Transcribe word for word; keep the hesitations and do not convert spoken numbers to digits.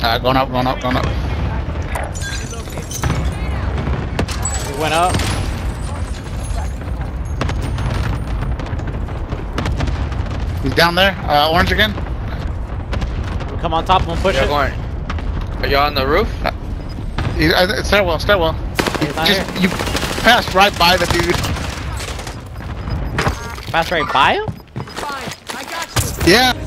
Uh, going up, going up, going up. He went up. He's down there. Uh, orange again. We come on top of him, push You're it. going. Are you on the roof? Uh, he, uh, stairwell, stairwell. He's not Just here. you passed right by the dude. Pass right by him? Fine, I got you. Yeah.